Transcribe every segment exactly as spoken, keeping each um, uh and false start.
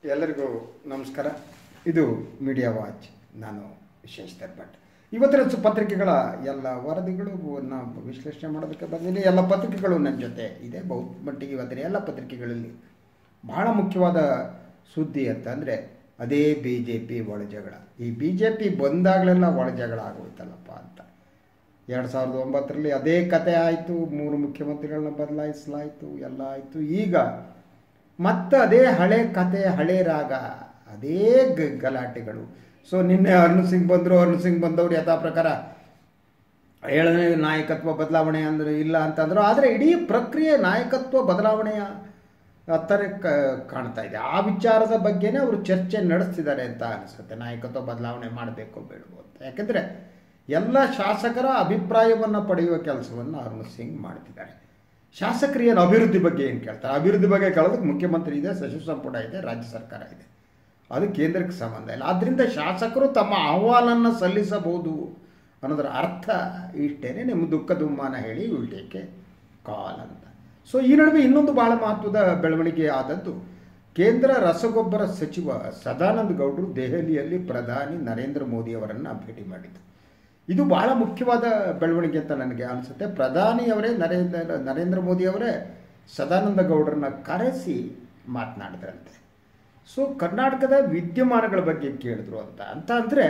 ಎಲ್ಲರಿಗೂ ನಮಸ್ಕಾರ. ಇದು ಮೀಡಿಯಾ ವಾಚ್. ನಾನು ಶಶಿಧರ್ ಭಟ್. ಇವತ್ತಿನ ಪತ್ರಿಕೆಗಳ ಎಲ್ಲ ವರದಿಗಳು ನಾವು ವಿಶ್ಲೇಷಣೆ ಮಾಡೋದಕ್ಕೆ ಬಂದಿದ್ದೀನಿ. ಎಲ್ಲ ಪತ್ರಿಕೆಗಳು ನನ್ನ ಜೊತೆ ಇದೆ. ಬಹು ಮಟ್ಟಿಗೆ ಇವತ್ತಿನ ಎಲ್ಲ ಪತ್ರಿಕೆಗಳಲ್ಲಿ ಬಹಳ ಮುಖ್ಯವಾದ ಸುದ್ದಿ ಅಂತಂದರೆ ಅದೇ ಬಿ ಜೆ ಪಿ ಒಳ ಜಗಳ. ಈ ಬಿ ಜೆ ಪಿ ಬಂದಾಗಲೆಲ್ಲ ಒಳ ಜಗಳ ಆಗೋಯ್ತಲ್ಲಪ್ಪ ಅಂತ. ಎರಡು ಸಾವಿರದ ಒಂಬತ್ತರಲ್ಲಿ ಅದೇ ಕತೆ ಆಯಿತು. ಮೂರು ಮುಖ್ಯಮಂತ್ರಿಗಳನ್ನ ಬದಲಾಯಿಸಲಾಯಿತು, ಎಲ್ಲ ಆಯಿತು. ಈಗ ಮತ್ತು ಅದೇ ಹಳೆ ಕತೆ, ಹಳೆ ರಾಗ, ಅದೇ ಗ ಗಲಾಟೆಗಳು. ಸೊ ನಿನ್ನೆ ಅರುಣ್ ಸಿಂಗ್ ಬಂದರು. ಅರುಣ್ ಸಿಂಗ್ ಬಂದವರು ಯಥಾ ಪ್ರಕಾರ ಏಳನೇ ನಾಯಕತ್ವ ಬದಲಾವಣೆ ಅಂದರೆ ಇಲ್ಲ ಅಂತಂದರು. ಆದರೆ ಇಡೀ ಪ್ರಕ್ರಿಯೆ ನಾಯಕತ್ವ ಬದಲಾವಣೆಯ ಥರ ಕಾಣ್ತಾ ಇದೆ. ಆ ವಿಚಾರದ ಬಗ್ಗೆನೇ ಅವರು ಚರ್ಚೆ ನಡೆಸ್ತಿದ್ದಾರೆ ಅಂತ ಅನಿಸುತ್ತೆ. ನಾಯಕತ್ವ ಬದಲಾವಣೆ ಮಾಡಬೇಕು ಬೇಡವು ಅಂತ. ಯಾಕೆಂದರೆ ಎಲ್ಲ ಶಾಸಕರ ಅಭಿಪ್ರಾಯವನ್ನು ಪಡೆಯುವ ಕೆಲಸವನ್ನು ಅರುಣ್ ಸಿಂಗ್ ಮಾಡ್ತಿದ್ದಾರೆ. ಶಾಸಕರು ಏನು ಅಭಿವೃದ್ಧಿ ಬಗ್ಗೆ ಏನು ಕೇಳ್ತಾರೆ? ಅಭಿವೃದ್ಧಿ ಬಗ್ಗೆ ಕೇಳೋದಕ್ಕೆ ಮುಖ್ಯಮಂತ್ರಿ ಇದೆ, ಸಚಿವ ಸಂಪುಟ ಇದೆ, ರಾಜ್ಯ ಸರ್ಕಾರ ಇದೆ. ಅದು ಕೇಂದ್ರಕ್ಕೆ ಸಂಬಂಧ ಇಲ್ಲ. ಆದ್ದರಿಂದ ಶಾಸಕರು ತಮ್ಮ ಅಹವಾಲನ್ನು ಸಲ್ಲಿಸಬಹುದು ಅನ್ನೋದರ ಅರ್ಥ ಇಷ್ಟೇ. ನಿಮ್ಮ ದುಃಖ ದುಮ್ಮಾನ ಹೇಳಿ ಉಲ್ಟೇಕೆ ಕಾಲ್ ಅಂತ. ಸೊ ಈ ನಡುವೆ ಇನ್ನೊಂದು ಬಹಳ ಮಹತ್ವದ ಬೆಳವಣಿಗೆ ಆದದ್ದು, ಕೇಂದ್ರ ರಸಗೊಬ್ಬರ ಸಚಿವ ಸದಾನಂದ ಗೌಡರು ದೆಹಲಿಯಲ್ಲಿ ಪ್ರಧಾನಿ ನರೇಂದ್ರ ಮೋದಿಯವರನ್ನು ಭೇಟಿ ಮಾಡಿದರು. ಇದು ಬಹಳ ಮುಖ್ಯವಾದ ಬೆಳವಣಿಗೆ ಅಂತ ನನಗೆ ಅನಿಸುತ್ತೆ. ಪ್ರಧಾನಿಯವರೇ ನರೇಂದ್ರ ನರೇಂದ್ರ ಮೋದಿಯವರೇ ಸದಾನಂದ ಗೌಡರನ್ನ ಕರೆಸಿ ಮಾತನಾಡಿದ್ರಂತೆ. ಸೊ ಕರ್ನಾಟಕದ ವಿದ್ಯಮಾನಗಳ ಬಗ್ಗೆ ಕೇಳಿದ್ರು ಅಂತ ಅಂತ ಅಂದರೆ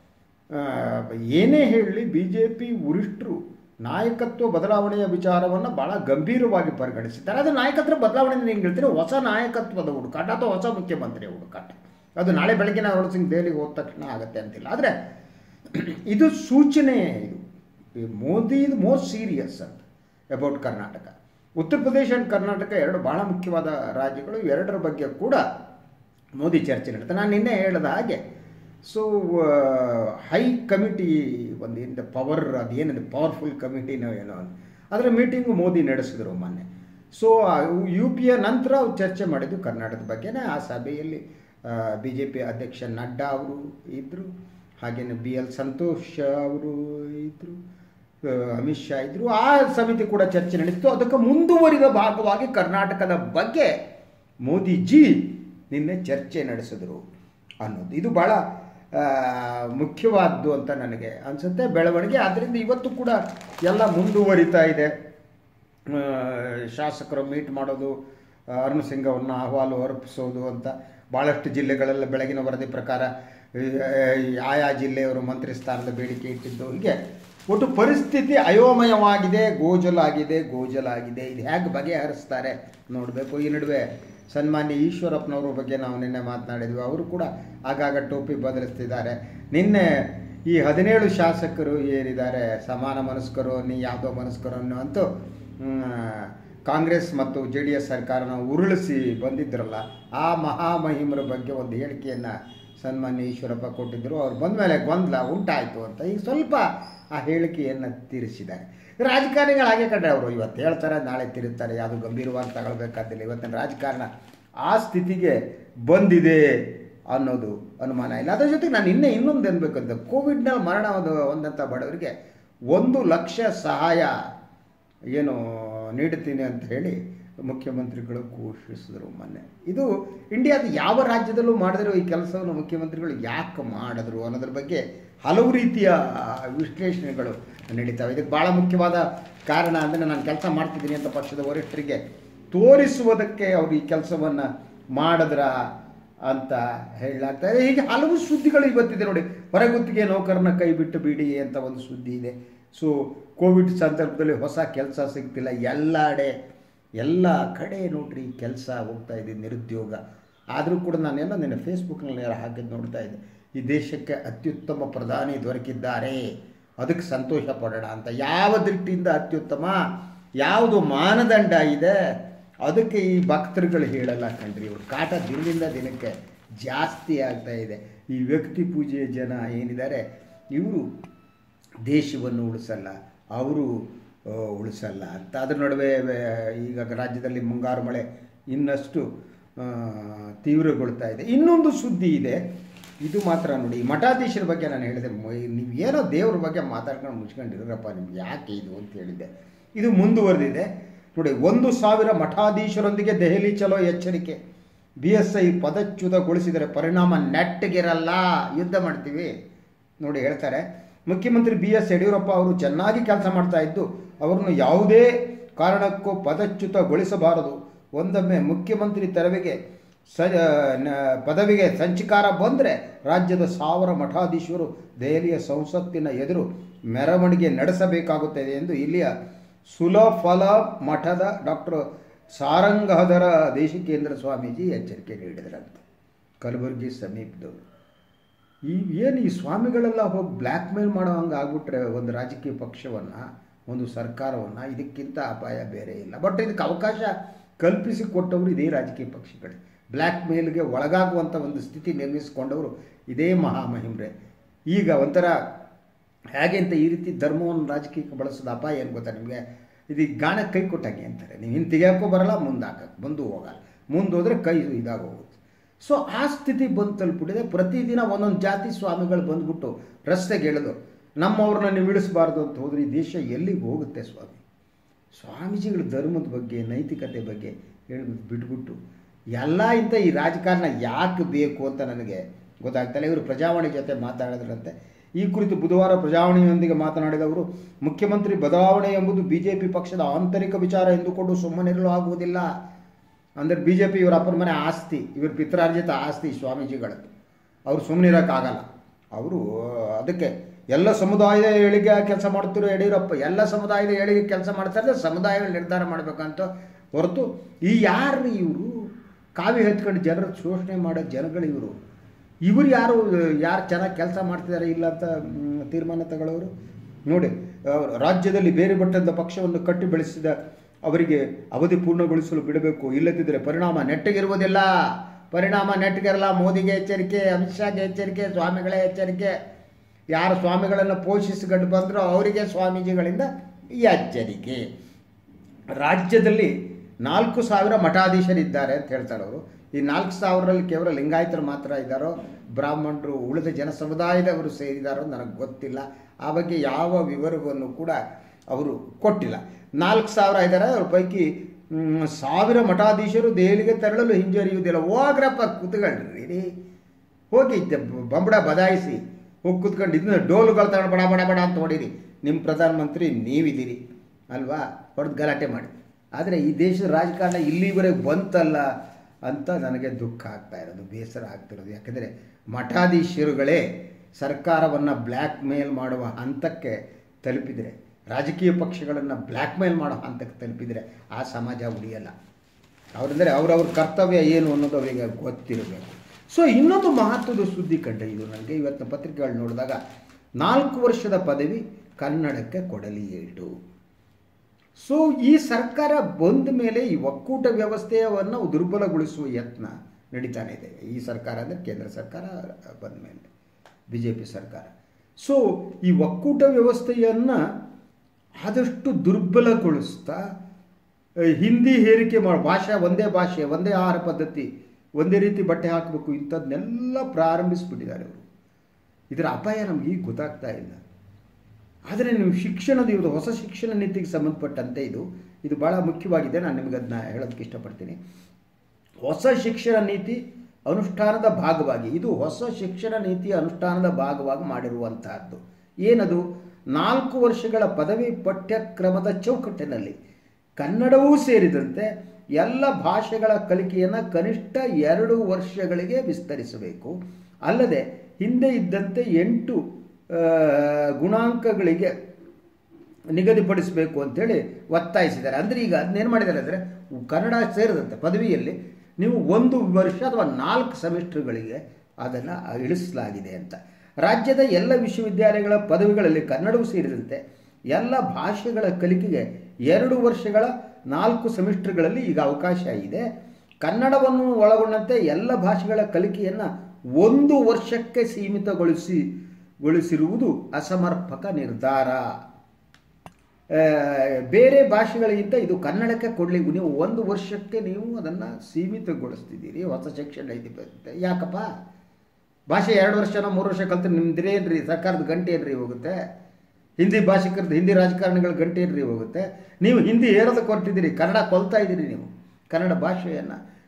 ಏನೇ ಹೇಳಲಿ, ಬಿ ಜೆ ಪಿ ವರಿಷ್ಠರು ನಾಯಕತ್ವ ಬದಲಾವಣೆಯ ವಿಚಾರವನ್ನು ಭಾಳ ಗಂಭೀರವಾಗಿ ಪರಿಗಣಿಸಿದ್ದಾರೆ. ಅದು ನಾಯಕತ್ವ ಬದಲಾವಣೆ ಹೆಂಗೆ ಹೇಳ್ತೀರಿ? ಹೊಸ ನಾಯಕತ್ವದ ಹುಡುಕಾಟ ಅಥವಾ ಹೊಸ ಮುಖ್ಯಮಂತ್ರಿಯ ಹುಡುಕಾಟ. ಅದು ನಾಳೆ ಬೆಳಗ್ಗೆ ಅರುಣ್ ಸಿಂಗ್ ದೆಹಲಿಗೆ ಹೋದ ತಕ್ಷಣ ಆಗುತ್ತೆ ಅಂತಿಲ್ಲ. ಆದರೆ ಇದು ಸೂಚನೆ. ಇದು ಮೋದಿ ಇದು ಮೋಸ್ಟ್ ಸೀರಿಯಸ್ ಅಂತ ಅಬೌಟ್ ಕರ್ನಾಟಕ. ಉತ್ತರ ಪ್ರದೇಶ ಆ್ಯಂಡ್ ಕರ್ನಾಟಕ ಎರಡು ಬಹಳ ಮುಖ್ಯವಾದ ರಾಜ್ಯಗಳು. ಎರಡರ ಬಗ್ಗೆ ಕೂಡ ಮೋದಿ ಚರ್ಚೆ ನಡೆಯುತ್ತೆ. ನಾನು ನಿನ್ನೆ ಹೇಳಿದ ಹಾಗೆ ಸೊ ಹೈ ಕಮಿಟಿ ಒಂದು ಏನು ಪವರ್, ಅದು ಏನಿದೆ ಪವರ್ಫುಲ್ ಕಮಿಟಿನೋ ಏನೋ ಅದರ ಮೀಟಿಂಗು ಮೋದಿ ನಡೆಸಿದ್ರು ಮೊನ್ನೆ. ಸೊ ಯು ಪಿ ಎ ನಂತರ ಅವ್ರು ಚರ್ಚೆ ಮಾಡಿದ್ದು ಕರ್ನಾಟಕದ ಬಗ್ಗೆನೇ. ಆ ಸಭೆಯಲ್ಲಿ ಬಿ ಜೆ ಪಿ ಅಧ್ಯಕ್ಷ ನಡ್ಡಾ ಅವರು ಇದ್ದರು, ಹಾಗೆಯೇ ಬಿ ಎಲ್ ಸಂತೋಷ್ ಅವರು ಇದ್ದರು, ಅಮಿತ್ ಶಾ ಇದ್ದರು. ಆ ಸಮಿತಿ ಕೂಡ ಚರ್ಚೆ ನಡೀತು. ಅದಕ್ಕೆ ಮುಂದುವರಿದ ಭಾಗವಾಗಿ ಕರ್ನಾಟಕದ ಬಗ್ಗೆ ಮೋದಿಜಿ ನಿನ್ನೆ ಚರ್ಚೆ ನಡೆಸಿದರು ಅನ್ನೋದು ಇದು ಭಾಳ ಮುಖ್ಯವಾದ್ದು ಅಂತ ನನಗೆ ಅನಿಸುತ್ತೆ ಬೆಳವಣಿಗೆ. ಆದ್ದರಿಂದ ಇವತ್ತು ಕೂಡ ಎಲ್ಲ ಮುಂದುವರಿತಾ ಇದೆ. ಶಾಸಕರು ಮೀಟ್ ಮಾಡೋದು, ಅರುಣ್ ಸಿಂಗ್ ಅವ್ರನ್ನ ಅಹವಾಲು ಅರ್ಪಿಸೋದು ಅಂತ ಭಾಳಷ್ಟು ಜಿಲ್ಲೆಗಳೆಲ್ಲ ಬೆಳಗಿನ ವರದಿ ಪ್ರಕಾರ ಆಯಾ ಜಿಲ್ಲೆಯವರು ಮಂತ್ರಿ ಸ್ಥಾನದ ಬೇಡಿಕೆ ಇಟ್ಟಿದ್ದು. ಹೀಗೆ ಒಟ್ಟು ಪರಿಸ್ಥಿತಿ ಅಯೋಮಯವಾಗಿದೆ, ಗೋಜಲಾಗಿದೆ ಗೋಜಲಾಗಿದೆ. ಇದು ಹೇಗೆ ಬಗೆಹರಿಸ್ತಾರೆ ನೋಡಬೇಕು. ಈ ನಡುವೆ ಸನ್ಮಾನ್ಯ ಈಶ್ವರಪ್ಪನವ್ರ ಬಗ್ಗೆ ನಾವು ನಿನ್ನೆ ಮಾತನಾಡಿದ್ವಿ. ಅವರು ಕೂಡ ಆಗಾಗ ಟೋಪಿ ಬದಲಿಸ್ತಿದ್ದಾರೆ. ನಿನ್ನೆ ಈ ಹದಿನೇಳು ಶಾಸಕರು ಏನಿದ್ದಾರೆ ಸಮಾನ ಮನಸ್ಕರು, ನೀ ಯಾವುದೋ ಮನಸ್ಕರು ಅನ್ನೋ ಅಂತೂ ಕಾಂಗ್ರೆಸ್ ಮತ್ತು ಜೆ ಡಿ ಎಸ್ ಸರ್ಕಾರನ ಉರುಳಿಸಿ ಬಂದಿದ್ರಲ್ಲ, ಆ ಮಹಾಮಹಿಮರ ಬಗ್ಗೆ ಒಂದು ಹೇಳಿಕೆಯನ್ನು ಸನ್ಮಾನ್ಯ ಈಶ್ವರಪ್ಪ ಕೊಟ್ಟಿದ್ದರು. ಅವ್ರು ಬಂದ ಮೇಲೆ ಗೊಂದಲ ಉಂಟಾಯಿತು ಅಂತ ಈಗ ಸ್ವಲ್ಪ ಆ ಹೇಳಿಕೆಯನ್ನು ತೀರಿಸಿದ್ದಾರೆ. ರಾಜಕಾರಣಿಗಳು ಹಾಗೆ ಕಂಡ್ರೆ ಅವರು ಇವತ್ತು ಹೇಳ್ತಾರೆ, ನಾಳೆ ತಿರುತ್ತಾರೆ. ಯಾವುದು ಗಂಭೀರವಾಗಿ ತಗೊಳ್ಬೇಕಾದಿಲ್ಲ. ಇವತ್ತಿನ ರಾಜಕಾರಣ ಆ ಸ್ಥಿತಿಗೆ ಬಂದಿದೆ ಅನ್ನೋದು ಅನುಮಾನ ಇಲ್ಲ. ಅದರ ಜೊತೆಗೆ ನಾನು ಇನ್ನೇ ಇನ್ನೊಂದು ಅನ್ಬೇಕಂತ, ಕೋವಿಡ್ನಲ್ಲಿ ಮರಣ ಹೊಂದಂಥ ಬಡವರಿಗೆ ಒಂದು ಲಕ್ಷ ಸಹಾಯ ಏನು ನೀಡುತ್ತೀನಿ ಅಂತ ಹೇಳಿ ಮುಖ್ಯಮಂತ್ರಿಗಳು ಘೋಷಿಸಿದ್ರು ಮೊನ್ನೆ. ಇದು ಇಂಡಿಯಾದ ಯಾವ ರಾಜ್ಯದಲ್ಲೂ ಮಾಡಿದ್ರು ಈ ಕೆಲಸವನ್ನು ಮುಖ್ಯಮಂತ್ರಿಗಳು ಯಾಕೆ ಮಾಡಿದ್ರು ಅನ್ನೋದ್ರ ಬಗ್ಗೆ ಹಲವು ರೀತಿಯ ವಿಶ್ಲೇಷಣೆಗಳು ನಡೀತಾವೆ. ಇದಕ್ಕೆ ಭಾಳ ಮುಖ್ಯವಾದ ಕಾರಣ ಅಂದರೆ ನಾನು ಕೆಲಸ ಮಾಡ್ತಿದ್ದೀನಿ ಅಂತ ಪಕ್ಷದ ವರಿಷ್ಠರಿಗೆ ತೋರಿಸುವುದಕ್ಕೆ ಅವರು ಈ ಕೆಲಸವನ್ನು ಮಾಡಿದ್ರ ಅಂತ ಹೇಳಲಾಗ್ತಾರೆ. ಹೀಗೆ ಹಲವು ಸುದ್ದಿಗಳು ಇವತ್ತಿದೆ ನೋಡಿ. ಹೊರಗುತ್ತಿಗೆ ನೌಕರನ ಕೈ ಬಿಟ್ಟು ಬಿಡಿ ಅಂತ ಒಂದು ಸುದ್ದಿ ಇದೆ. ಸೊ ಕೋವಿಡ್ ಸಂದರ್ಭದಲ್ಲಿ ಹೊಸ ಕೆಲಸ ಸಿಗ್ತಿಲ್ಲ. ಎಲ್ಲೆಡೆ ಎಲ್ಲ ಕಡೆ ನೋಡ್ರಿ ಕೆಲಸ ಹೋಗ್ತಾ ಇದೆ, ನಿರುದ್ಯೋಗ. ಆದರೂ ಕೂಡ ನಾನೆಲ್ಲ ನಿನ್ನೆ ಫೇಸ್ಬುಕ್ನಲ್ಲಿ ಹಾಕಿದ್ದು ನೋಡ್ತಾ ಇದ್ದೆ. ಈ ದೇಶಕ್ಕೆ ಅತ್ಯುತ್ತಮ ಪ್ರಧಾನಿ ದೊರಕಿದ್ದಾರೆ, ಅದಕ್ಕೆ ಸಂತೋಷ ಪಡೋಣ ಅಂತ. ಯಾವ ದೃಷ್ಟಿಯಿಂದ ಅತ್ಯುತ್ತಮ, ಯಾವುದು ಮಾನದಂಡ ಇದೆ ಅದಕ್ಕೆ ಈ ಭಕ್ತರುಗಳು ಹೇಳಲ್ಲ ಕಣ್ರಿ. ಇವ್ರ ಕಾಟ ದಿನದಿಂದ ದಿನಕ್ಕೆ ಜಾಸ್ತಿ ಆಗ್ತಾ ಇದೆ. ಈ ವ್ಯಕ್ತಿ ಪೂಜೆಯ ಜನ ಏನಿದ್ದಾರೆ ಇವರು ದೇಶವನ್ನು ಉಳಿಸಲ್ಲ, ಅವರು ಉಳಿಸಲ್ಲ ಅಂತ. ಅದ್ರ ನಡುವೆ ಈಗ ರಾಜ್ಯದಲ್ಲಿ ಮುಂಗಾರು ಮಳೆ ಇನ್ನಷ್ಟು ತೀವ್ರಗೊಳ್ತಾ ಇದೆ. ಇನ್ನೊಂದು ಸುದ್ದಿ ಇದೆ, ಇದು ಮಾತ್ರ ನೋಡಿ. ಮಠಾಧೀಶರ ಬಗ್ಗೆ ನಾನು ಹೇಳಿದೆ, ನೀವು ಏನೋ ದೇವ್ರ ಬಗ್ಗೆ ಮಾತಾಡ್ಕೊಂಡು ಮುಚ್ಕೊಂಡಿರಪ್ಪ, ನಿಮ್ಗೆ ಯಾಕೆ ಇದು ಅಂತ ಹೇಳಿದ್ದೆ. ಇದು ಮುಂದುವರೆದಿದೆ ನೋಡಿ. ಒಂದು ಸಾವಿರ ಮಠಾಧೀಶರೊಂದಿಗೆ ದೆಹಲಿ ಚಲೋ ಎಚ್ಚರಿಕೆ. ಬಿ ಎಸ್ ಐ ಪದಚ್ಯುತಗೊಳಿಸಿದರೆ ಪರಿಣಾಮ ನೆಟ್ಟಗಿರಲ್ಲ, ಯುದ್ಧ ಮಾಡ್ತೀವಿ ನೋಡಿ ಹೇಳ್ತಾರೆ. ಮುಖ್ಯಮಂತ್ರಿ ಬಿ ಎಸ್ ಯಡಿಯೂರಪ್ಪ ಅವರು ಚೆನ್ನಾಗಿ ಕೆಲಸ ಮಾಡ್ತಾ ಇದ್ದು ಅವರನ್ನು ಯಾವುದೇ ಕಾರಣಕ್ಕೂ ಪದಚ್ಯುತಗೊಳಿಸಬಾರದು. ಒಂದೊಮ್ಮೆ ಮುಖ್ಯಮಂತ್ರಿ ತೆರವಿಗೆ ಸ ಪದವಿಗೆ ಸಂಚಿಕಾರ ಬಂದರೆ ರಾಜ್ಯದ ಸಾವಿರ ಮಠಾಧೀಶರು ದೆಹಲಿಯ ಸಂಸತ್ತಿನ ಎದುರು ಮೆರವಣಿಗೆ ನಡೆಸಬೇಕಾಗುತ್ತದೆ ಎಂದು ಇಲ್ಲಿಯ ಸುಲಫಲ ಮಠದ ಡಾಕ್ಟರ್ ಸಾರಂಗಹದರ ದೇಶಿಕೇಂದ್ರ ಸ್ವಾಮೀಜಿ ಎಚ್ಚರಿಕೆ ನೀಡಿದರಂತೆ. ಕಲಬುರಗಿ ಸಮೀಪದವರು ಈ ಏನು ಈ ಸ್ವಾಮಿಗಳೆಲ್ಲ ಹೋಗಿ ಬ್ಲ್ಯಾಕ್ ಮೇಲ್ ಮಾಡೋ ಹಂಗೆ ಆಗ್ಬಿಟ್ರೆ ಒಂದು ರಾಜಕೀಯ ಪಕ್ಷವನ್ನು, ಒಂದು ಸರ್ಕಾರವನ್ನು, ಇದಕ್ಕಿಂತ ಅಪಾಯ ಬೇರೆ ಇಲ್ಲ. ಬಟ್ ಇದಕ್ಕೆ ಅವಕಾಶ ಕಲ್ಪಿಸಿ ಕೊಟ್ಟವರು ಇದೇ ರಾಜಕೀಯ ಪಕ್ಷಗಳೇ. ಬ್ಲ್ಯಾಕ್ ಮೇಲ್ಗೆ ಒಳಗಾಗುವಂಥ ಒಂದು ಸ್ಥಿತಿ ನಿರ್ಮಿಸಿಕೊಂಡವರು ಇದೇ ಮಹಾಮಹಿಮ್ರೆ. ಈಗ ಒಂಥರ ಹೇಗೆ ಅಂತ ಈ ರೀತಿ ಧರ್ಮವನ್ನು ರಾಜಕೀಯಕ್ಕೆ ಬಳಸೋದು ಅಪಾಯ ಏನು ಗೊತ್ತಾ ನಿಮಗೆ? ಇದು ಗಾಣಕ್ಕೆ ಕೈ ಕೊಟ್ಟಂಗೆ ಅಂತಾರೆ. ನೀವು ಹಿಂದೆ ತೆಗಿಯೋಕ್ಕೂ ಬರಲ್ಲ, ಮುಂದೆ ಹಾಕಕ್ಕೆ ಮುಂದೆ ಹೋಗಲ್ಲ, ಮುಂದೆ ಹೋದರೆ ಕೈ ಇದಾಗೋಗುತ್ತೆ. ಸೊ ಆ ಸ್ಥಿತಿ ಬಂದು ತಲುಪಿಟ್ಟಿದೆ. ಪ್ರತಿದಿನ ಒಂದೊಂದು ಜಾತಿ ಸ್ವಾಮಿಗಳು ಬಂದ್ಬಿಟ್ಟು ರಸ್ತೆಗೆ ಎಳೆದು ನಮ್ಮವ್ರನ್ನ ನೀವು ಇಳಿಸಬಾರ್ದು ಅಂತ ಹೋದ್ರೆ ಈ ದೇಶ ಎಲ್ಲಿಗೆ ಹೋಗುತ್ತೆ ಸ್ವಾಮಿ? ಸ್ವಾಮೀಜಿಗಳು ಧರ್ಮದ ಬಗ್ಗೆ, ನೈತಿಕತೆ ಬಗ್ಗೆ ಹೇಳ್ಬಿಟ್ಟು ಬಿಟ್ಬಿಟ್ಟು ಎಲ್ಲ ಇಂಥ ಈ ರಾಜಕಾರಣ ಯಾಕೆ ಬೇಕು ಅಂತ ನನಗೆ ಗೊತ್ತಾಗ್ತಲ್ಲ. ಇವರು ಪ್ರಜಾವಾಣಿ ಜೊತೆ ಮಾತಾಡಿದ್ರಂತೆ. ಈ ಕುರಿತು ಬುಧವಾರ ಪ್ರಜಾವಾಣಿಯೊಂದಿಗೆ ಮಾತನಾಡಿದವರು, ಮುಖ್ಯಮಂತ್ರಿ ಬದಲಾವಣೆ ಎಂಬುದು ಬಿ ಜೆ ಪಿ ಪಕ್ಷದ ಆಂತರಿಕ ವಿಚಾರ ಎಂದುಕೊಂಡು ಸುಮ್ಮನಿರಲು ಆಗುವುದಿಲ್ಲ. ಅಂದರೆ ಬಿ ಜೆ ಪಿ ಇವರ ಅಪ್ಪನ ಮನೆ ಆಸ್ತಿ, ಇವ್ರ ಪಿತ್ರಾರ್ಜಿತ ಆಸ್ತಿ ಸ್ವಾಮೀಜಿಗಳದ್ದು. ಅವರು ಸುಮ್ಮನಿರೋಕ್ಕಾಗಲ್ಲ. ಅವರು ಅದಕ್ಕೆ ಎಲ್ಲ ಸಮುದಾಯದ ಏಳಿಗೆ ಕೆಲಸ ಮಾಡ್ತಿರೋ ಯಡಿಯೂರಪ್ಪ ಎಲ್ಲ ಸಮುದಾಯದ ಏಳಿಗೆ ಕೆಲಸ ಮಾಡ್ತಾರೆ, ಸಮುದಾಯಗಳು ನಿರ್ಧಾರ ಮಾಡಬೇಕಂತ ಹೊರತು ಈ ಯಾರು ಇವರು ಕಾವಿ ಹತ್ಕೊಂಡು ಜನರ ಶೋಷಣೆ ಮಾಡೋ ಜನಗಳು ಇವರು ಇವರು ಯಾರು ಯಾರು ಚೆನ್ನಾಗಿ ಕೆಲಸ ಮಾಡ್ತಿದ್ದಾರೆ ಇಲ್ಲ ಅಂತ ತೀರ್ಮಾನ ತಗೊಳ್ಳೋರು ನೋಡಿ. ರಾಜ್ಯದಲ್ಲಿ ಬೇರೆ ಬಟ್ಟದ ಪಕ್ಷವನ್ನು ಕಟ್ಟಿ ಬೆಳೆಸಿದ ಅವರಿಗೆ ಅವಧಿ ಪೂರ್ಣಗೊಳಿಸಲು ಬಿಡಬೇಕು, ಇಲ್ಲದಿದ್ದರೆ ಪರಿಣಾಮ ನೆಟ್ಟಗಿರುವುದಿಲ್ಲ. ಪರಿಣಾಮ ನೆಟ್ಟಗಿರಲ್ಲ. ಮೋದಿಗೆ ಎಚ್ಚರಿಕೆ, ಅಮಿತ್ ಶಾಗೆ ಎಚ್ಚರಿಕೆ, ಸ್ವಾಮಿಗಳೇ ಎಚ್ಚರಿಕೆ. ಯಾರು ಸ್ವಾಮಿಗಳನ್ನು ಪೋಷಿಸಿಕೊಂಡು ಬಂದರೋ ಅವರಿಗೆ ಸ್ವಾಮೀಜಿಗಳಿಂದ ಎಚ್ಚರಿಕೆ. ರಾಜ್ಯದಲ್ಲಿ ನಾಲ್ಕು ಸಾವಿರ ಮಠಾಧೀಶರಿದ್ದಾರೆ ಅಂತ ಹೇಳ್ತಾರೆ ಅವರು. ಈ ನಾಲ್ಕು ಸಾವಿರದಲ್ಲಿ ಕೇವಲ ಲಿಂಗಾಯತರು ಮಾತ್ರ ಇದ್ದಾರೋ, ಬ್ರಾಹ್ಮಣರು, ಉಳಿದ ಜನ ಸಮುದಾಯದವರು ಸೇರಿದಾರೋ ನನಗೆ ಗೊತ್ತಿಲ್ಲ. ಆ ಬಗ್ಗೆ ಯಾವ ವಿವರವನ್ನು ಕೂಡ ಅವರು ಕೊಟ್ಟಿಲ್ಲ. ನಾಲ್ಕು ಸಾವಿರ ಇದ್ದಾರೆ. ಅವ್ರ ಪೈಕಿ ಸಾವಿರ ಮಠಾಧೀಶರು ದೆಹಲಿಗೆ ತೆರಳಲು ಹಿಂಜರಿಯುವುದಿಲ್ಲ. ಹೋಗ್ರಪ್ಪ ಕೂತ್ಕೊಳ್ರಿ, ಹೋಗಿ ಬಂಬಡ ಬದಾಯಿಸಿ ಹೋಗಿ ಕೂತ್ಕೊಂಡು ಇದನ್ನ ಡೋಲುಗಳು ತಗೊಂಡು ಬಡ ಬಡ ಬಡ ಅಂತ ಹೊಡೀರಿ. ನಿಮ್ಮ ಪ್ರಧಾನಮಂತ್ರಿ ನೀವಿದ್ದೀರಿ ಅಲ್ವಾ, ಹೊಡೆದು ಗಲಾಟೆ ಮಾಡಿ. ಆದರೆ ಈ ದೇಶದ ರಾಜಕಾರಣ ಇಲ್ಲಿವರೆಗೆ ಬಂತಲ್ಲ ಅಂತ ನನಗೆ ದುಃಖ ಆಗ್ತಾ ಇರೋದು, ಬೇಸರ ಆಗ್ತಿರೋದು. ಯಾಕೆಂದರೆ ಮಠಾಧೀಶರುಗಳೇ ಸರ್ಕಾರವನ್ನು ಬ್ಲ್ಯಾಕ್ ಮೇಲ್ ಮಾಡುವ ಹಂತಕ್ಕೆ ತಲುಪಿದರೆ, ರಾಜಕೀಯ ಪಕ್ಷಗಳನ್ನು ಬ್ಲ್ಯಾಕ್ ಮೇಲ್ ಮಾಡೋ ಹಂತಕ್ಕೆ ತಲುಪಿದರೆ ಆ ಸಮಾಜ ಉಳಿಯಲ್ಲ. ಅವರಂದರೆ ಅವರವ್ರ ಕರ್ತವ್ಯ ಏನು ಅನ್ನೋದು ಅವರಿಗೆ ಗೊತ್ತಿರಬೇಕು. ಸೊ ಇನ್ನೊಂದು ಮಹತ್ವದ ಸುದ್ದಿ ಕಂಡ ಇದು ನನಗೆ ಇವತ್ತಿನ ಪತ್ರಿಕೆಗಳು ನೋಡಿದಾಗ, ನಾಲ್ಕು ವರ್ಷದ ಪದವಿ ಕನ್ನಡಕ್ಕೆ ಕೊಡಲಿ ಏಟು. ಸೊ ಈ ಸರ್ಕಾರ ಬಂದ ಮೇಲೆ ಈ ಒಕ್ಕೂಟ ವ್ಯವಸ್ಥೆಯನ್ನು ದುರ್ಬಲಗೊಳಿಸುವ ಯತ್ನ ನಡೀತಾನೆ ಇದೆ. ಈ ಸರ್ಕಾರ ಅಂದರೆ ಕೇಂದ್ರ ಸರ್ಕಾರ ಬಂದ ಮೇಲೆ ಬಿ ಜೆ ಪಿ ಸರ್ಕಾರ. ಸೊ ಈ ಒಕ್ಕೂಟ ವ್ಯವಸ್ಥೆಯನ್ನು ಆದಷ್ಟು ದುರ್ಬಲಗೊಳಿಸ್ತಾ ಹಿಂದಿ ಹೇರಿಕೆ ಮಾಡಿ, ಭಾಷೆ ಒಂದೇ ಭಾಷೆ, ಒಂದೇ ಆಹಾರ ಪದ್ಧತಿ, ಒಂದೇ ರೀತಿ ಬಟ್ಟೆ ಹಾಕಬೇಕು, ಇಂಥದ್ದನ್ನೆಲ್ಲ ಪ್ರಾರಂಭಿಸಿಬಿಟ್ಟಿದ್ದಾರೆ ಅವರು. ಇದರ ಅಪಾಯ ನಮ್ಗೆ ಈಗ ಗೊತ್ತಾಗ್ತಾ ಇಲ್ಲ. ಆದರೆ ನೀವು ಶಿಕ್ಷಣದ ಇವರು ಹೊಸ ಶಿಕ್ಷಣ ನೀತಿಗೆ ಸಂಬಂಧಪಟ್ಟಂತೆ ಇದು ಇದು ಭಾಳ ಮುಖ್ಯವಾಗಿದೆ. ನಾನು ನಿಮಗೆ ಅದನ್ನ ಹೇಳೋದಕ್ಕೆ ಇಷ್ಟಪಡ್ತೀನಿ. ಹೊಸ ಶಿಕ್ಷಣ ನೀತಿ ಅನುಷ್ಠಾನದ ಭಾಗವಾಗಿ, ಇದು ಹೊಸ ಶಿಕ್ಷಣ ನೀತಿಯ ಅನುಷ್ಠಾನದ ಭಾಗವಾಗಿ ಮಾಡಿರುವಂತಹದ್ದು. ಏನದು? ನಾಲ್ಕು ವರ್ಷಗಳ ಪದವಿ ಪಠ್ಯಕ್ರಮದ ಚೌಕಟ್ಟಿನಲ್ಲಿ ಕನ್ನಡವೂ ಸೇರಿದಂತೆ ಎಲ್ಲ ಭಾಷೆಗಳ ಕಲಿಕೆಯನ್ನು ಕನಿಷ್ಠ ಎರಡು ವರ್ಷಗಳಿಗೆ ವಿಸ್ತರಿಸಬೇಕು. ಅಲ್ಲದೆ ಹಿಂದೆ ಇದ್ದಂತೆ ಎಂಟು ಗುಣಾಂಕಗಳಿಗೆ ನಿಗದಿಪಡಿಸಬೇಕು ಅಂತೇಳಿ ಒತ್ತಾಯಿಸಿದ್ದಾರೆ. ಅಂದರೆ ಈಗ ಅದನ್ನೇನು ಮಾಡಿದ್ದಾರೆ ಅಂದರೆ, ಕನ್ನಡ ಸೇರಿದಂತೆ ಪದವಿಯಲ್ಲಿ ನೀವು ಒಂದು ವರ್ಷ ಅಥವಾ ನಾಲ್ಕು ಸೆಮಿಸ್ಟರ್ಗಳಿಗೆ ಅದನ್ನು ಇಳಿಸಲಾಗಿದೆ ಅಂತ. ರಾಜ್ಯದ ಎಲ್ಲ ವಿಶ್ವವಿದ್ಯಾಲಯಗಳ ಪದವಿಗಳಲ್ಲಿ ಕನ್ನಡವೂ ಸೇರಿದಂತೆ ಎಲ್ಲ ಭಾಷೆಗಳ ಕಲಿಕೆಗೆ ಎರಡು ವರ್ಷಗಳ ನಾಲ್ಕು ಸೆಮಿಸ್ಟರ್ಗಳಲ್ಲಿ ಈಗ ಅವಕಾಶ ಇದೆ. ಕನ್ನಡವನ್ನು ಒಳಗೊಂಡಂತೆ ಎಲ್ಲ ಭಾಷೆಗಳ ಕಲಿಕೆಯನ್ನು ಒಂದು ವರ್ಷಕ್ಕೆ ಸೀಮಿತಗೊಳಿಸಿ ಗೊಳಿಸಿರುವುದು ಅಸಮರ್ಪಕ ನಿರ್ಧಾರ. ಬೇರೆ ಭಾಷೆಗಳಿಗಿಂತ ಇದು ಕನ್ನಡಕ್ಕೆ ಕೊಡಲಿ. ನೀವು ಒಂದು ವರ್ಷಕ್ಕೆ ನೀವು ಅದನ್ನು ಸೀಮಿತಗೊಳಿಸ್ತಿದ್ದೀರಿ ಹೊಸ ಶಿಕ್ಷಣ ನೀತಿ. ಯಾಕಪ್ಪ? ಭಾಷೆ ಎರಡು ವರ್ಷನ ಮೂರು ವರ್ಷ ಕಲ್ತು ನಿಮ್ದಿರೇನ್ರಿ ಸರ್ಕಾರದ ಗಂಟೆ ಏನ್ರಿ ಹೋಗುತ್ತೆ? ಹಿಂದಿ ಭಾಷಿಕರದ್ದು, ಹಿಂದಿ ರಾಜಕಾರಣಿಗಳ ಗಂಟೆ ಏನ್ರಿ ಹೋಗುತ್ತೆ? ನೀವು ಹಿಂದಿ ಹೇರೋದಕ್ಕೆ ಹೊರಟಿದ್ದೀರಿ, ಕನ್ನಡ ಕೊಲ್ತಾ ಇದ್ದೀರಿ ನೀವು ಕನ್ನಡ ಭಾಷೆಯನ್ನು.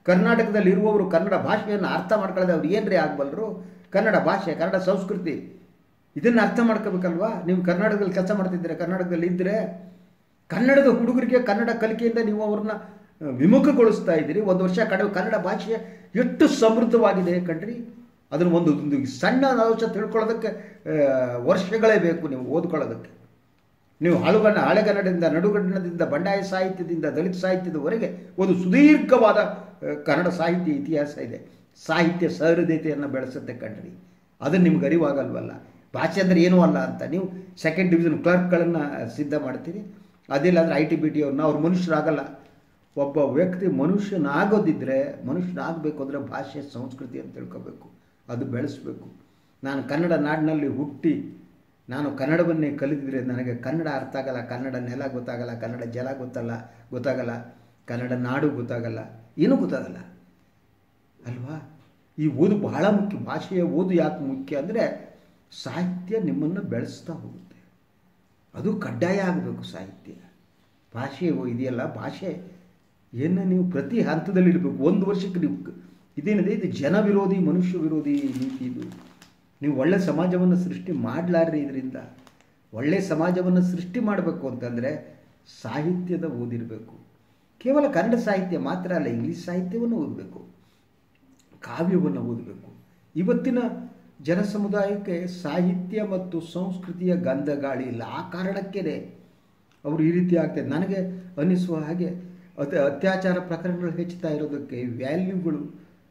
ಕರ್ನಾಟಕದಲ್ಲಿ ಇರುವವರು ಕನ್ನಡ ಭಾಷೆಯನ್ನು ಅರ್ಥ ಮಾಡ್ಕೊಳ್ಳೋದು ಅವ್ರು ಏನ್ರಿ ಆಗಬಲ್ಲರು? ಕನ್ನಡ ಭಾಷೆ, ಕನ್ನಡ ಸಂಸ್ಕೃತಿ ಇದನ್ನು ಅರ್ಥ ಮಾಡ್ಕೋಬೇಕಲ್ವಾ? ನೀವು ಕರ್ನಾಟಕದಲ್ಲಿ ಕೆಲಸ ಮಾಡ್ತಿದ್ದೀರಾ, ಕರ್ನಾಟಕದಲ್ಲಿ ಇದ್ದರೆ ಕನ್ನಡದ ಹುಡುಗರಿಗೆ ಕನ್ನಡ ಕಲಿಕೆಯಿಂದ ನೀವು ಅವ್ರನ್ನ ವಿಮುಖಗೊಳಿಸ್ತಾ ಇದ್ದೀರಿ. ಒಂದು ವರ್ಷ ಕಡೆ ಕನ್ನಡ ಭಾಷೆ ಎಷ್ಟು ಸಮೃದ್ಧವಾಗಿದೆ ಕಣ್ರಿ. ಅದನ್ನು ಒಂದು ಒಂದು ಸಣ್ಣ ಅಂಶ ತಿಳ್ಕೊಳ್ಳೋದಕ್ಕೆ ವರ್ಷಗಳೇ ಬೇಕು ನೀವು ಓದ್ಕೊಳ್ಳೋದಕ್ಕೆ. ನೀವು ಹಳುಗಣ್ಣ ಹಳೆಗನ್ನಡದಿಂದ, ನಡುಗನ್ನಡದಿಂದ, ಬಂಡಾಯ ಸಾಹಿತ್ಯದಿಂದ, ದಲಿತ ಸಾಹಿತ್ಯದವರೆಗೆ ಒಂದು ಸುದೀರ್ಘವಾದ ಕನ್ನಡ ಸಾಹಿತ್ಯ ಇತಿಹಾಸ ಇದೆ. ಸಾಹಿತ್ಯ ಸಹೃದಯತೆಯನ್ನು ಬೆಳೆಸುತ್ತೆ ಕಣ್ರಿ. ಅದನ್ನು ನಿಮ್ಗೆ ಅರಿವಾಗಲ್ವಲ್ಲ. ಭಾಷೆ ಅಂದರೆ ಏನೂ ಅಲ್ಲ ಅಂತ ನೀವು ಸೆಕೆಂಡ್ ಡಿವಿಷನ್ ಕ್ಲರ್ಕ್ಗಳನ್ನು ಸಿದ್ಧ ಮಾಡ್ತೀರಿ. ಅದಿಲ್ಲ ಅಂದರೆ ಐ ಟಿ ಬಿ ಟಿ ಅವ್ರನ್ನ ಅವ್ರು ಮನುಷ್ಯರಾಗಲ್ಲ. ಒಬ್ಬ ವ್ಯಕ್ತಿ ಮನುಷ್ಯನಾಗೋದಿದ್ದರೆ, ಮನುಷ್ಯನಾಗಬೇಕು ಅಂದರೆ ಭಾಷೆ ಸಂಸ್ಕೃತಿ ಅಂತ ತಿಳ್ಕೋಬೇಕು, ಅದು ಬೆಳೆಸಬೇಕು. ನಾನು ಕನ್ನಡ ನಾಡಿನಲ್ಲಿ ಹುಟ್ಟಿ ನಾನು ಕನ್ನಡವನ್ನೇ ಕಲಿತಿದ್ರೆ ನನಗೆ ಕನ್ನಡ ಅರ್ಥ ಆಗಲ್ಲ, ಕನ್ನಡ ನೆಲ ಗೊತ್ತಾಗಲ್ಲ, ಕನ್ನಡ ಜಲ ಗೊತ್ತಲ್ಲ ಗೊತ್ತಾಗಲ್ಲ ಕನ್ನಡ ನಾಡು ಗೊತ್ತಾಗಲ್ಲ, ಏನೂ ಗೊತ್ತಾಗಲ್ಲ ಅಲ್ವಾ? ಈ ಓದು ಬಹಳ ಮುಖ್ಯ. ಭಾಷೆಯ ಓದು ಯಾಕೆ ಮುಖ್ಯ ಅಂದರೆ ಸಾಹಿತ್ಯ ನಿಮ್ಮನ್ನು ಬೆಳೆಸ್ತಾ ಹೋಗುತ್ತೆ. ಅದು ಕಡ್ಡಾಯ ಆಗಬೇಕು ಸಾಹಿತ್ಯ. ಭಾಷೆ ಇದೆಯಲ್ಲ, ಭಾಷೆ ಏನು ನೀವು ಪ್ರತಿ ಹಂತದಲ್ಲಿ ಇಡಬೇಕು. ಒಂದು ವರ್ಷಕ್ಕೆ ನೀವು ಇದೇನಿದೆ, ಇದು ಜನ ವಿರೋಧಿ, ಮನುಷ್ಯ ವಿರೋಧಿ ನೀತಿ. ಇದು ನೀವು ಒಳ್ಳೆ ಸಮಾಜವನ್ನು ಸೃಷ್ಟಿ ಮಾಡಲಾರ್ರಿ. ಇದರಿಂದ ಒಳ್ಳೆ ಸಮಾಜವನ್ನು ಸೃಷ್ಟಿ ಮಾಡಬೇಕು ಅಂತಂದರೆ ಸಾಹಿತ್ಯದ ಓದಿರಬೇಕು. ಕೇವಲ ಕನ್ನಡ ಸಾಹಿತ್ಯ ಮಾತ್ರ ಅಲ್ಲ, ಇಂಗ್ಲೀಷ್ ಸಾಹಿತ್ಯವನ್ನು ಓದಬೇಕು, ಕಾವ್ಯವನ್ನು ಓದಬೇಕು. ಇವತ್ತಿನ ಜನ ಸಮುದಾಯಕ್ಕೆ ಸಾಹಿತ್ಯ ಮತ್ತು ಸಂಸ್ಕೃತಿಯ ಗಂಧ ಗಾಳಿ ಇಲ್ಲ. ಆ ಕಾರಣಕ್ಕೇ ಅವರು ಈ ರೀತಿ ಆಗ್ತದೆ. ನನಗೆ ಅನ್ನಿಸುವ ಹಾಗೆ ಅತ ಅತ್ಯಾಚಾರ ಪ್ರಕರಣಗಳು ಹೆಚ್ಚುತ್ತಾ ಇರೋದಕ್ಕೆ, ವ್ಯಾಲ್ಯೂಗಳು,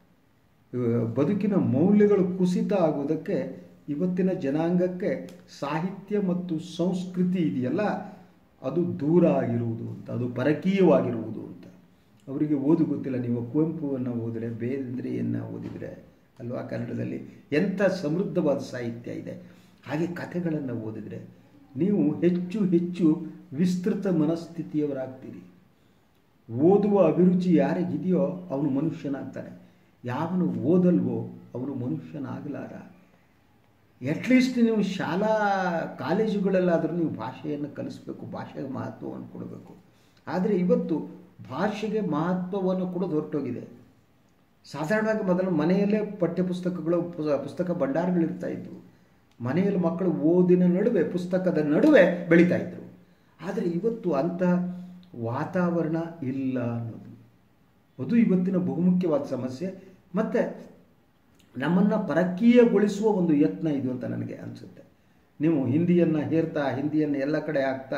ಬದುಕಿನ ಮೌಲ್ಯಗಳು ಕುಸಿತ ಆಗುವುದಕ್ಕೆ ಇವತ್ತಿನ ಜನಾಂಗಕ್ಕೆ ಸಾಹಿತ್ಯ ಮತ್ತು ಸಂಸ್ಕೃತಿ ಇದೆಯಲ್ಲ ಅದು ದೂರ ಆಗಿರುವುದು ಅಂತ, ಅದು ಪರಕೀಯವಾಗಿರುವುದು ಅಂತ. ಅವರಿಗೆ ಓದು ಗೊತ್ತಿಲ್ಲ. ನೀವು ಕುವೆಂಪುವನ್ನು ಓದಿದ್ರೆ, ಬೇಂದ್ರೆಯನ್ನು ಓದಿದರೆ ಅಲ್ವಾ, ಕನ್ನಡದಲ್ಲಿ ಎಂಥ ಸಮೃದ್ಧವಾದ ಸಾಹಿತ್ಯ ಇದೆ. ಹಾಗೆ ಕಥೆಗಳನ್ನು ಓದಿದರೆ ನೀವು ಹೆಚ್ಚು ಹೆಚ್ಚು ವಿಸ್ತೃತ ಮನಸ್ಥಿತಿಯವರಾಗ್ತೀರಿ. ಓದುವ ಅಭಿರುಚಿ ಯಾರಿಗಿದೆಯೋ ಅವನು ಮನುಷ್ಯನಾಗ್ತಾನೆ. ಯಾವನು ಓದಲ್ವೋ ಅವನು ಮನುಷ್ಯನಾಗಲಾರ. ಅಟ್ಲೀಸ್ಟ್ ನೀವು ಶಾಲಾ ಕಾಲೇಜುಗಳಲ್ಲಾದರೂ ನೀವು ಭಾಷೆಯನ್ನು ಕಲಿಸ್ಬೇಕು, ಭಾಷೆಗೆ ಮಹತ್ವವನ್ನು ಕೊಡಬೇಕು. ಆದರೆ ಇವತ್ತು ಭಾಷೆಗೆ ಮಹತ್ವವನ್ನು ಕೊಡೋದು ಹೊರಟೋಗಿದೆ. ಸಾಧಾರಣವಾಗಿ ಮೊದಲು ಮನೆಯಲ್ಲೇ ಪಠ್ಯಪುಸ್ತಕಗಳು, ಪುಸ್ತಕ ಭಂಡಾರಗಳಿರ್ತಾ ಇದ್ವು. ಮನೆಯಲ್ಲಿ ಮಕ್ಕಳು ಓದಿನ ನಡುವೆ, ಪುಸ್ತಕದ ನಡುವೆ ಬೆಳೀತಾ ಇದ್ರು. ಆದರೆ ಇವತ್ತು ಅಂಥ ವಾತಾವರಣ ಇಲ್ಲ ಅನ್ನೋದು, ಅದು ಇವತ್ತಿನ ಬಹುಮುಖ್ಯವಾದ ಸಮಸ್ಯೆ. ಮತ್ತು ನಮ್ಮನ್ನು ಪರಕೀಯಗೊಳಿಸುವ ಒಂದು ಯತ್ನ ಇದು ಅಂತ ನನಗೆ ಅನಿಸುತ್ತೆ. ನೀವು ಹಿಂದಿಯನ್ನು ಹೇರ್ತಾ, ಹಿಂದಿಯನ್ನು ಎಲ್ಲ ಕಡೆ ಹಾಕ್ತಾ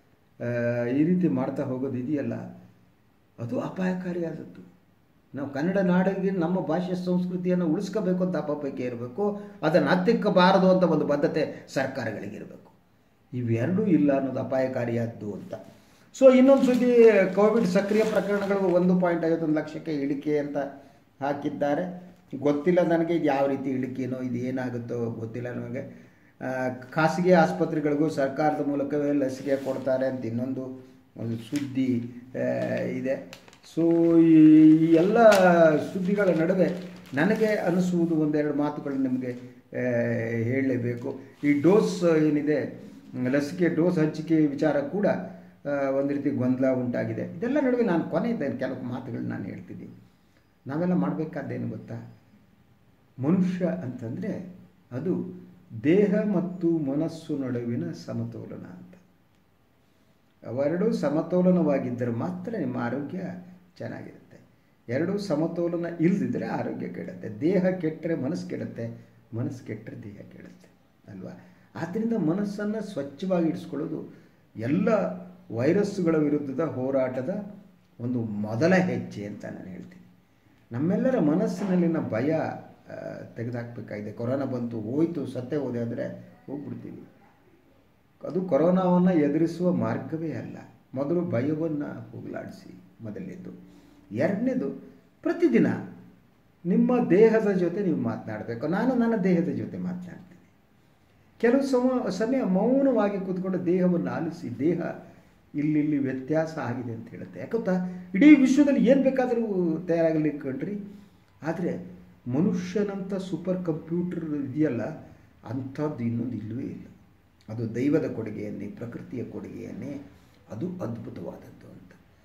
ಈ ರೀತಿ ಮಾಡ್ತಾ ಹೋಗೋದು ಇದೆಯಲ್ಲ, ಅದು ಅಪಾಯಕಾರಿಯಾದದ್ದು. ನಾವು ಕನ್ನಡ ನಾಡಿಗೆ ನಮ್ಮ ಭಾಷೆ ಸಂಸ್ಕೃತಿಯನ್ನು ಉಳಿಸ್ಕೋಬೇಕು ಅಂತ ಅಪಪೈಕೆ ಇರಬೇಕು, ಅದನ್ನು ಹತ್ತಿಕ್ಕಬಾರದು ಅಂತ ಒಂದು ಬದ್ಧತೆ ಸರ್ಕಾರಗಳಿಗಿರಬೇಕು. ಇವೆರಡೂ ಇಲ್ಲ ಅನ್ನೋದು ಅಪಾಯಕಾರಿಯಾದ್ದು ಅಂತ. ಸೊ ಇನ್ನೊಂದು ಸುದ್ದಿ, ಕೋವಿಡ್ ಸಕ್ರಿಯ ಪ್ರಕರಣಗಳು ಒಂದು ಪಾಯಿಂಟ್ ಐವತ್ತೊಂದು ಲಕ್ಷಕ್ಕೆ ಇಳಿಕೆ ಅಂತ ಹಾಕಿದ್ದಾರೆ. ಗೊತ್ತಿಲ್ಲ ನನಗೆ ಇದು ಯಾವ ರೀತಿ ಇಳಿಕೆನೋ, ಇದು ಏನಾಗುತ್ತೋ ಗೊತ್ತಿಲ್ಲ ನನಗೆ. ಖಾಸಗಿ ಆಸ್ಪತ್ರೆಗಳಿಗೂ ಸರ್ಕಾರದ ಮೂಲಕವೇ ಲಸಿಕೆ ಕೊಡ್ತಾರೆ ಅಂತ ಇನ್ನೊಂದು ಒಂದು ಸುದ್ದಿ ಇದೆ. ಸೊ ಈ ಎಲ್ಲ ಸುದ್ದಿಗಳ ನಡುವೆ ನನಗೆ ಅನಿಸುವುದು ಒಂದೆರಡು ಮಾತುಗಳು ನಿಮಗೆ ಹೇಳಲೇಬೇಕು. ಈ ಡೋಸ್ ಏನಿದೆ, ಲಸಿಕೆ ಡೋಸ್ ಹಂಚಿಕೆ ವಿಚಾರ ಕೂಡ ಒಂದು ರೀತಿ ಗೊಂದಲ ಉಂಟಾಗಿದೆ. ಇದೆಲ್ಲ ನಡುವೆ ನಾನು ಕೊನೆಯಿದ್ದೇನೆ ಕೆಲವು ಮಾತುಗಳು ನಾನು ಹೇಳ್ತಿದ್ದೀನಿ. ನಾವೆಲ್ಲ ಮಾಡಬೇಕಾದ್ದೇನು ಗೊತ್ತಾ? ಮನುಷ್ಯ ಅಂತಂದರೆ ಅದು ದೇಹ ಮತ್ತು ಮನಸ್ಸು ನಡುವಿನ ಸಮತೋಲನ ಅಂತ. ಅವೆರಡೂ ಸಮತೋಲನವಾಗಿದ್ದರೆ ಮಾತ್ರ ನಿಮ್ಮ ಆರೋಗ್ಯ ಚೆನ್ನಾಗಿರುತ್ತೆ. ಎರಡೂ ಸಮತೋಲನ ಇಲ್ಲದಿದ್ದರೆ ಆರೋಗ್ಯ ಕೆಡುತ್ತೆ. ದೇಹ ಕೆಟ್ಟರೆ ಮನಸ್ಸು ಕೆಡುತ್ತೆ, ಮನಸ್ಸು ಕೆಟ್ಟರೆ ದೇಹ ಕೆಡುತ್ತೆ ಅಲ್ವಾ? ಆದ್ದರಿಂದ ಮನಸ್ಸನ್ನು ಸ್ವಚ್ಛವಾಗಿ ಇಡಿಸ್ಕೊಳ್ಳೋದು ಎಲ್ಲ ವೈರಸ್ಸುಗಳ ವಿರುದ್ಧದ ಹೋರಾಟದ ಒಂದು ಮೊದಲ ಹೆಜ್ಜೆ ಅಂತ ನಾನು ಹೇಳ್ತೀನಿ. ನಮ್ಮೆಲ್ಲರ ಮನಸ್ಸಿನಲ್ಲಿನ ಭಯ ತೆಗೆದುಹಾಕಬೇಕಾಗಿದೆ. ಕೊರೋನಾ ಬಂತು, ಹೋಯ್ತು, ಸತ್ತೇ ಹೋದೆ ಅಂದರೆ ಹೋಗ್ಬಿಡ್ತೀವಿ. ಅದು ಕೊರೋನಾವನ್ನು ಎದುರಿಸುವ ಮಾರ್ಗವೇ ಅಲ್ಲ. ಮೊದಲು ಭಯವನ್ನು ಹೋಗಲಾಡಿಸಿ ಮೊದಲನೇದು. ಎರಡನೇದು, ಪ್ರತಿದಿನ ನಿಮ್ಮ ದೇಹದ ಜೊತೆ ನೀವು ಮಾತನಾಡಬೇಕು. ನಾನು ನನ್ನ ದೇಹದ ಜೊತೆ ಮಾತನಾಡ್ತೀನಿ. ಕೆಲವು ಸಮ ಸಮಯ ಮೌನವಾಗಿ ಕೂತ್ಕೊಂಡು ದೇಹವನ್ನು ಆಲಿಸಿ, ದೇಹ ಇಲ್ಲಿಲ್ಲಿ ವ್ಯತ್ಯಾಸ ಆಗಿದೆ ಅಂತ ಹೇಳುತ್ತೆ. ಯಾಕೊತ್ತಾ, ಇಡೀ ವಿಶ್ವದಲ್ಲಿ ಏನು ಬೇಕಾದರೂ ತಯಾರಾಗಲಿ ಕಂಡ್ರಿ, ಆದರೆ ಮನುಷ್ಯನಂಥ ಸೂಪರ್ ಕಂಪ್ಯೂಟರ್ ಇದೆಯಲ್ಲ, ಅಂಥದ್ದು ಇನ್ನೊಂದು ಇಲ್ಲವೇ ಇಲ್ಲ. ಅದು ದೈವದ ಕೊಡುಗೆಯನ್ನೇ, ಪ್ರಕೃತಿಯ ಕೊಡುಗೆಯನ್ನೇ, ಅದು ಅದ್ಭುತವಾದದ್ದು ಅಂತ.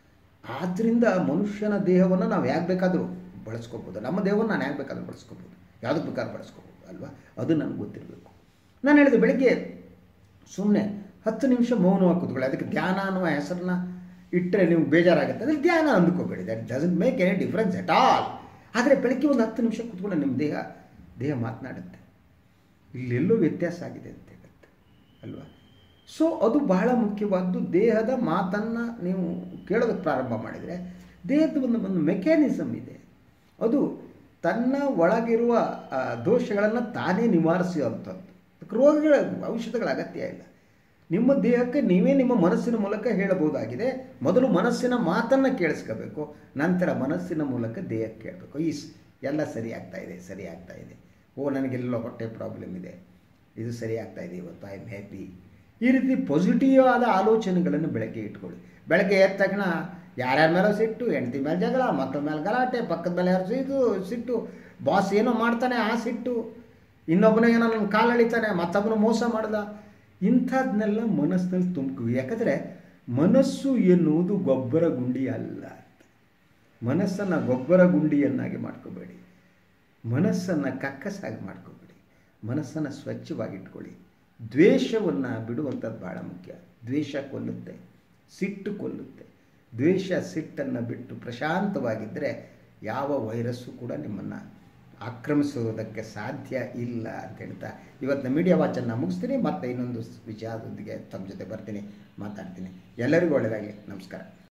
ಆದ್ದರಿಂದ ಮನುಷ್ಯನ ದೇಹವನ್ನು ನಾವು ಯಾಕೆ ಬೇಕಾದರೂ ಬಳಸ್ಕೋಬೋದು, ನಮ್ಮ ದೇಹವನ್ನು ನಾನು ಯಾಕೆ ಬೇಕಾದರೂ ಬಳಸ್ಕೋಬೋದು, ಯಾವುದಕ್ಕೆ ಬೇಕಾದ್ರೂ ಬಳಸ್ಕೋಬೋದು ಅಲ್ವಾ, ಅದು ನನಗೆ ಗೊತ್ತಿರಬೇಕು. ನಾನು ಹೇಳಿದೆ ಬೆಳಗ್ಗೆ ಸುಮ್ಮನೆ ಹತ್ತು ನಿಮಿಷ ಮೌನವಾಗಿ ಕೂತ್ಕೊಳ್ಳಿ, ಅದಕ್ಕೆ ಧ್ಯಾನ ಅನ್ನುವ ಹೆಸರನ್ನ ಇಟ್ಟರೆ ನೀವು ಬೇಜಾರಾಗುತ್ತೆ, ಅದ್ರ ಧ್ಯಾನ ಅಂದ್ಕೋಬೇಡಿ, that doesn't make any difference at all. ಆದರೆ ಬೆಳಗ್ಗೆ ಒಂದು ಹತ್ತು ನಿಮಿಷ ಕೂತ್ಕೊಂಡು ನಿಮ್ಮ ದೇಹ ದೇಹ ಮಾತನಾಡುತ್ತೆ, ಇಲ್ಲೆಲ್ಲೋ ವ್ಯತ್ಯಾಸ ಆಗಿದೆ ಅಂತ ಹೇಳುತ್ತೆ ಅಲ್ವಾ. ಸೊ ಅದು ಬಹಳ ಮುಖ್ಯವಾದ್ದು. ದೇಹದ ಮಾತನ್ನು ನೀವು ಕೇಳೋದಕ್ಕೆ ಪ್ರಾರಂಭ ಮಾಡಿದರೆ ದೇಹದ ಒಂದು ಒಂದು ಮೆಕ್ಯಾನಿಸಮ್ ಇದೆ, ಅದು ತನ್ನ ಒಳಗಿರುವ ದೋಷಗಳನ್ನು ತಾನೇ ನಿವಾರಿಸುವಂಥದ್ದು. ರೋಗಗಳ ಔಷಧಗಳ ಅಗತ್ಯ ಇಲ್ಲ. ನಿಮ್ಮ ದೇಹಕ್ಕೆ ನೀವೇ ನಿಮ್ಮ ಮನಸ್ಸಿನ ಮೂಲಕ ಹೇಳಬಹುದಾಗಿದೆ. ಮೊದಲು ಮನಸ್ಸಿನ ಮಾತನ್ನು ಕೇಳಿಸ್ಕೋಬೇಕು, ನಂತರ ಮನಸ್ಸಿನ ಮೂಲಕ ದೇಹಕ್ಕೆ ಕೇಳಬೇಕು. ಈ ಎಲ್ಲ ಸರಿ ಆಗ್ತಾ ಇದೆ ಸರಿ ಆಗ್ತಾ ಇದೆ ಓ ನನಗೆಲ್ಲೋ ಹೊಟ್ಟೆ ಪ್ರಾಬ್ಲಮ್ ಇದೆ, ಇದು ಸರಿ ಆಗ್ತಾ ಇದೆ, ಇವತ್ತು ಐ ಆಮ್ ಹ್ಯಾಪಿ. ಈ ರೀತಿ ಪಾಸಿಟಿವ್ ಆದ ಆಲೋಚನೆಗಳನ್ನು ಬೆಳಗ್ಗೆ ಇಟ್ಕೊಳ್ಳಿ. ಬೆಳಗ್ಗೆ ಎದ್ದ ತಕ್ಷಣ ಯಾರ್ಯಾರ ಮೇಲೆ ಸಿಟ್ಟು, ಹೆಂಡತಿ ಮೇಲೆ ಜಗಳ, ಮಕ್ಕಳ ಮೇಲೆ ಗಲಾಟೆ, ಪಕ್ಕದ ಮೇಲೆ ಯಾರು ಇದು ಸಿಟ್ಟು, ಬಾಸ್ ಏನೋ ಮಾಡ್ತಾನೆ ಆ ಸಿಟ್ಟು, ಇನ್ನೊಬ್ಬನ ಏನೋ ನನ್ನ ಕಾಲು ಎಳಿತಾನೆ, ಮತ್ತೊಬ್ಬನು ಮೋಸ ಮಾಡ್ದ, ಇಂಥದ್ದನ್ನೆಲ್ಲ ಮನಸ್ಸಿನಲ್ಲಿ ತುಂಬಿಕು. ಯಾಕಂದರೆ ಮನಸ್ಸು ಎನ್ನುವುದು ಗೊಬ್ಬರ ಗುಂಡಿ ಅಲ್ಲ. ಮನಸ್ಸನ್ನು ಗೊಬ್ಬರ ಗುಂಡಿಯನ್ನಾಗಿ ಮಾಡ್ಕೋಬೇಡಿ, ಮನಸ್ಸನ್ನು ಕಕ್ಕಸಾಗಿ ಮಾಡ್ಕೋಬೇಡಿ, ಮನಸ್ಸನ್ನು ಸ್ವಚ್ಛವಾಗಿಟ್ಕೊಳ್ಳಿ. ದ್ವೇಷವನ್ನು ಬಿಡುವಂಥದ್ದು ಭಾಳ ಮುಖ್ಯ. ದ್ವೇಷ ಕೊಲ್ಲುತ್ತೆ, ಸಿಟ್ಟು ಕೊಲ್ಲುತ್ತೆ. ದ್ವೇಷ ಸಿಟ್ಟನ್ನು ಬಿಟ್ಟು ಪ್ರಶಾಂತವಾಗಿದ್ದರೆ ಯಾವ ವೈರಸ್ಸು ಕೂಡ ನಿಮ್ಮನ್ನು ಆಕ್ರಮಿಸುವುದಕ್ಕೆ ಸಾಧ್ಯ ಇಲ್ಲ ಅಂತ ಹೇಳ್ತಾ ಇವತ್ತಿನ ಮೀಡಿಯಾ ವಾಚನ್ನು ಮುಗಿಸ್ತೀನಿ. ಮತ್ತೆ ಇನ್ನೊಂದು ವಿಚಾರದೊಂದಿಗೆ ತಮ್ಮ ಜೊತೆ ಬರ್ತೀನಿ, ಮಾತಾಡ್ತೀನಿ. ಎಲ್ಲರಿಗೂ ಒಳ್ಳೆಯದಾಗಲಿ. ನಮಸ್ಕಾರ.